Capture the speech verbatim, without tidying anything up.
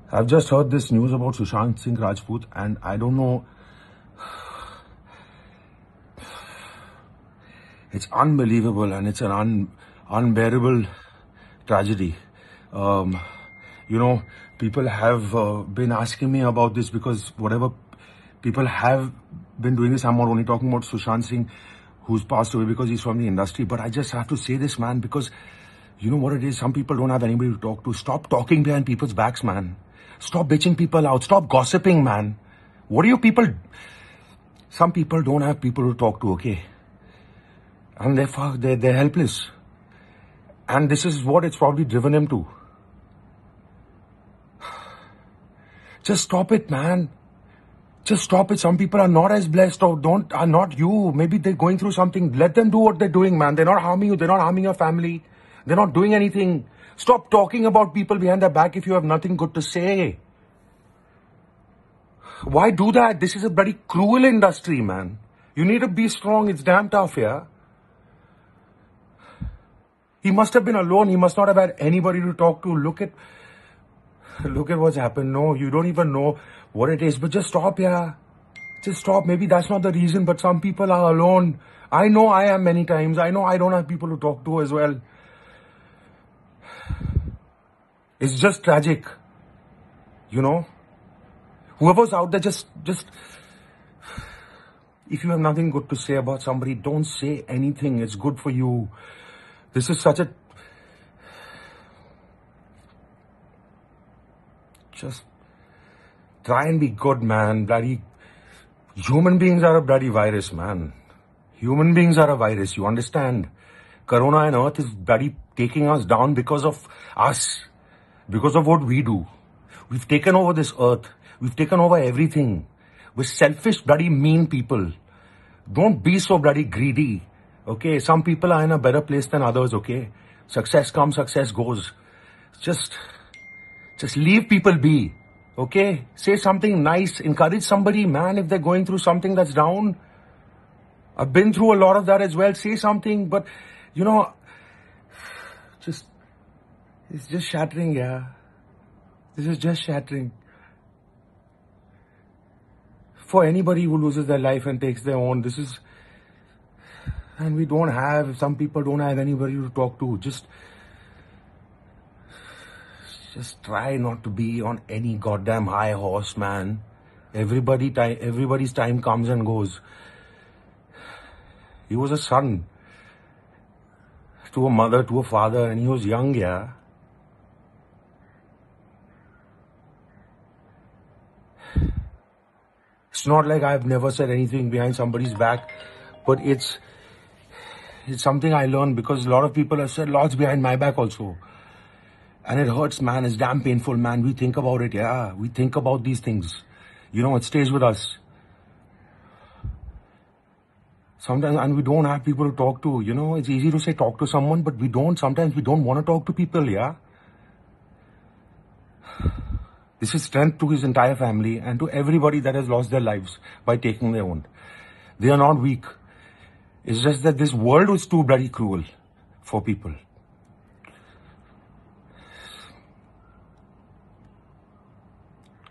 I've just heard this news about Sushant Singh Rajput, and I don't know. It's unbelievable, and it's an un, unbearable tragedy. Um, you know, people have uh, been asking me about this because whatever people have been doing this, I'm not only talking about Sushant Singh, who's passed away because he's from the industry, but I just have to say this, man, because you know what it is? Some people don't have anybody to talk to. Stop talking behind people's backs, man. Stop bitching people out. Stop gossiping, man. What do you people... Some people don't have people to talk to, okay? And they're, they're, they're helpless. And this is what it's probably driven him to. Just stop it, man. Just stop it. Some people are not as blessed or don't, are not you. Maybe they're going through something. Let them do what they're doing, man. They're not harming you. They're not harming your family. They're not doing anything. Stop talking about people behind their back if you have nothing good to say. Why do that? This is a bloody cruel industry, man. You need to be strong. It's damn tough, yeah? He must have been alone. He must not have had anybody to talk to. Look at, look at what's happened. No, you don't even know what it is. But just stop, yeah. Just stop. Maybe that's not the reason, but some people are alone. I know I am many times. I know I don't have people to talk to as well. It's just tragic, you know. Whoever's out there, just, just, if you have nothing good to say about somebody, don't say anything. It's good for you. This is such a, just try and be good, man. Bloody, human beings are a bloody virus, man. Human beings are a virus, you understand? Corona and Earth is bloody taking us down because of us. Because of what we do. We've taken over this earth. We've taken over everything. We're selfish, bloody mean people. Don't be so bloody greedy. Okay? Some people are in a better place than others, okay? Success comes, success goes. Just, just leave people be. Okay? Say something nice. Encourage somebody, man, if they're going through something that's down. I've been through a lot of that as well. Say something, but, you know, just... It's just shattering, yeah. This is just shattering. For anybody who loses their life and takes their own, this is... And we don't have, some people don't have anybody to talk to. Just... Just try not to be on any goddamn high horse, man. Everybody, time, everybody's time comes and goes. He was a son to a mother, to a father, and he was young, yeah. It's not like I've never said anything behind somebody's back, but it's it's something I learned because a lot of people have said lots behind my back also. And it hurts, man. It's damn painful, man. We think about it, yeah. We think about these things. You know, it stays with us. Sometimes, and we don't have people to talk to. You know, it's easy to say talk to someone, but we don't. Sometimes we don't want to talk to people, yeah. This is strength to his entire family and to everybody that has lost their lives by taking their own. They are not weak. It's just that this world was too bloody cruel for people.